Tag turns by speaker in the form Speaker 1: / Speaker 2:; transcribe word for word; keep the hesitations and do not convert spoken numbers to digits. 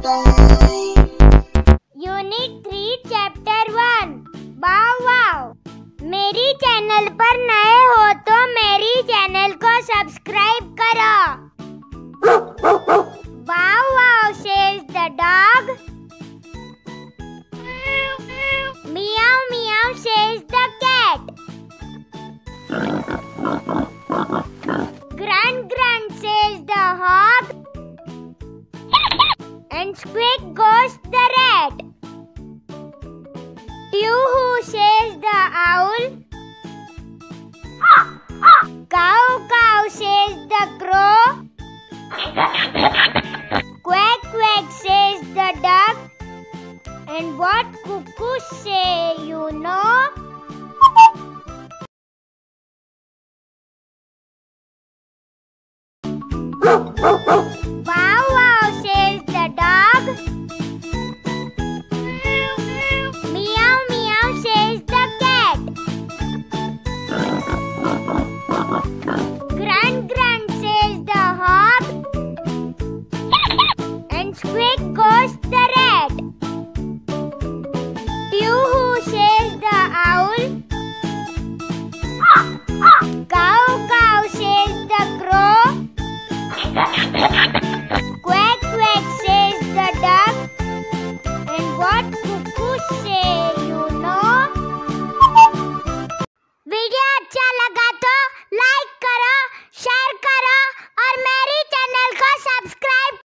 Speaker 1: Unit three chapter one. Wow wow. मेरी channel पर नए हो तो मेरी चैनल को सब्सक्राइब करो। Wow wow says the dog. Meow meow says the cat. Grunt grunt says the hog, and squeak goes the rat. Too-hoo says the owl, cow cow says the crow, quack quack says the duck, and what cuckoos say you know?